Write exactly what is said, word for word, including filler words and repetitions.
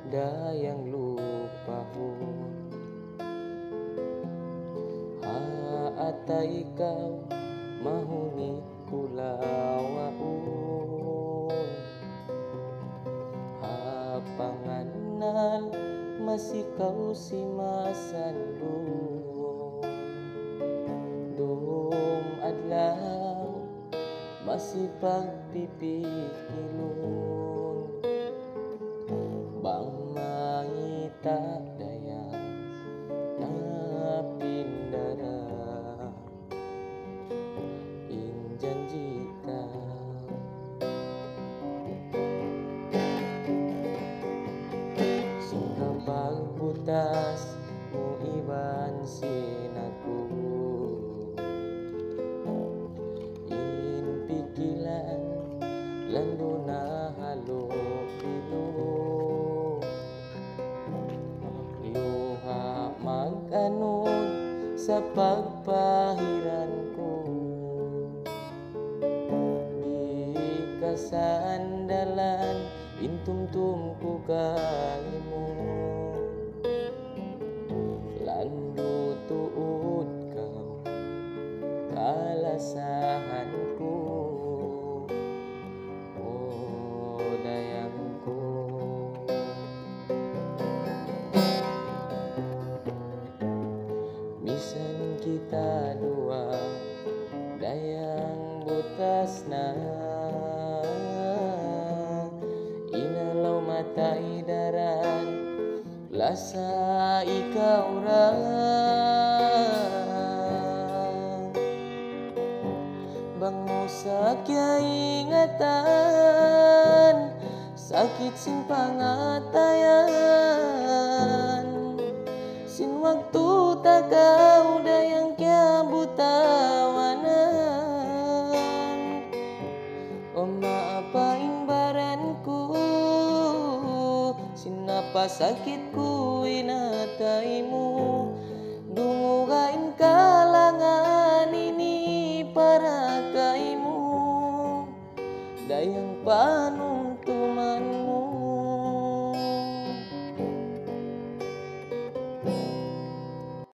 dayang lupahon. Haata ikaw mahuni kulawaon, hapanganal masikaw si masandung. Dum adlaw masipagpipikilon, bang mangita dayang napindara. Injanjita sing pagbutas mo iban sinaku, inpikilan lando na halopilo. Luha mag-anod sa pagpahiran ko, di kasandalan intumtum ko kaimo. Lando tuod kaw kalasahan ko, o dayang ko. Bisan kita dua dayang butas na, inalaw mata idaran lasa ikaw ra. Bang mo sakya ingatan, sakit sing pangatayan, sin waktu tagaw dayang kya butawanan. O maapain baran ko, sinapa sakit ko inatay mo. Dungugain kalangan ini para kay mo, dayang paano